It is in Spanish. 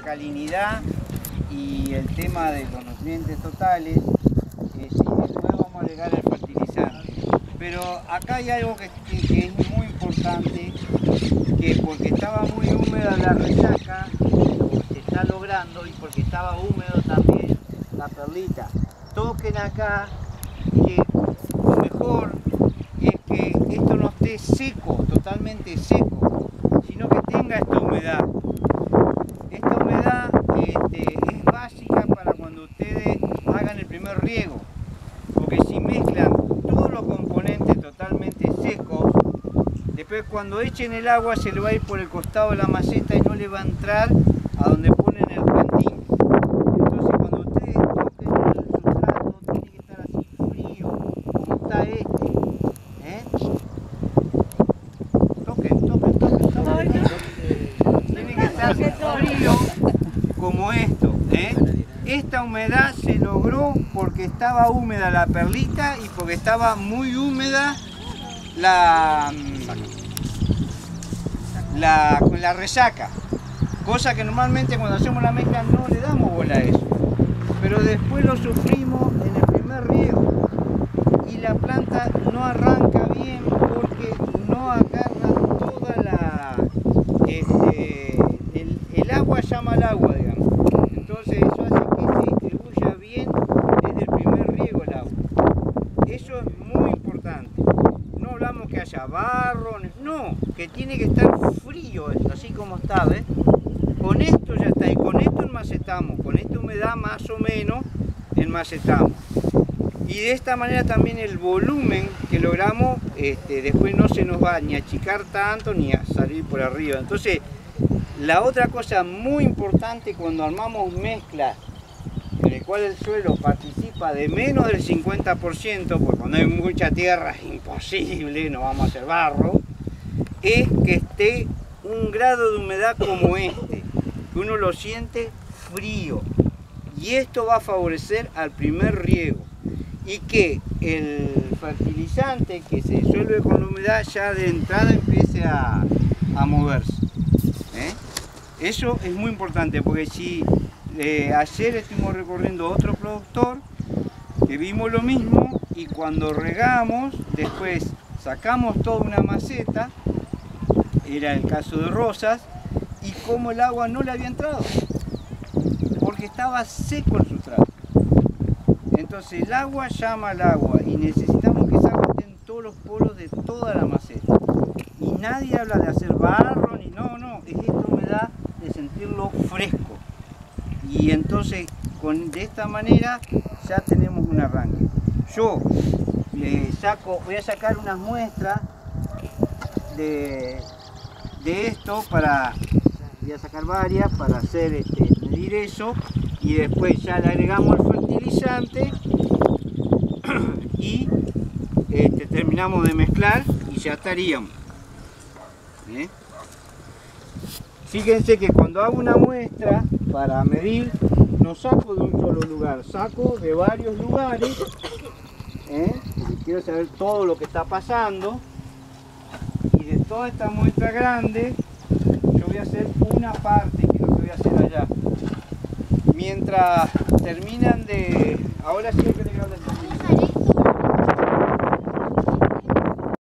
alcalinidad y el tema de los nutrientes totales, y después vamos a agregar el fertilizante. Pero acá hay algo que es muy importante, que porque estaba muy húmeda la resaca, se está logrando, y porque estaba húmedo también la perlita. Toquen acá que lo mejor es que esto no esté seco, totalmente seco, sino que tenga esta humedad. Esta humedad es básica para cuando ustedes hagan el primer riego, porque si mezclan todos los componentes totalmente secos, después cuando echen el agua se le va a ir por el costado de la maceta y no le va a entrar a donde ponen el plantín. Entonces cuando ustedes toquen el sustrato tiene que estar así frío, como está este. Toquen. Tiene que estar frío como esto. Esta humedad se logró porque estaba húmeda la perlita y porque estaba muy húmeda con la resaca, cosa que normalmente cuando hacemos la mezcla no le damos bola a eso, pero después lo sufrimos en el primer riego y la planta no arranca bien porque no agarra toda el agua, llama al agua, digamos. Entonces eso hace que se distribuya bien desde el primer riego el agua. Eso es muy importante. No hablamos que haya barro, no, que tiene que estar frío esto, así como está, ¿ves? Con esto ya está, y con esto enmacetamos, con esta humedad más o menos enmacetamos. Y de esta manera también el volumen que logramos, después no se nos va ni a achicar tanto ni a salir por arriba. Entonces, la otra cosa muy importante cuando armamos mezclas en el cual el suelo participa de menos del 50%, porque cuando hay mucha tierra es imposible, no vamos a hacer barro, es que esté un grado de humedad como este, que uno lo siente frío. Y esto va a favorecer al primer riego. Y que el fertilizante que se disuelve con la humedad ya de entrada empiece a moverse. Eso es muy importante, porque si ayer estuvimos recorriendo otro productor que vimos lo mismo, y cuando regamos después sacamos toda una maceta, era el caso de Rosas, y como el agua no le había entrado porque estaba seco el sustrato. Entonces el agua llama al agua y necesitamos que esa agua esté en todos los polos de toda la maceta. Y nadie habla de hacer barro, ni no, es esta humedad de sentirlo fresco. Y entonces de esta manera ya tenemos un arranque. Yo voy a sacar unas muestras de esto voy a sacar varias para hacer medir eso, y después ya le agregamos el fertilizante y terminamos de mezclar y ya estaríamos. Fíjense que cuando hago una muestra para medir, no saco de un solo lugar, saco de varios lugares, porque quiero saber todo lo que está pasando, y de toda esta muestra grande yo voy a hacer una parte, que es lo que voy a hacer allá. Mientras terminan de... Ahora sí hay que agregarle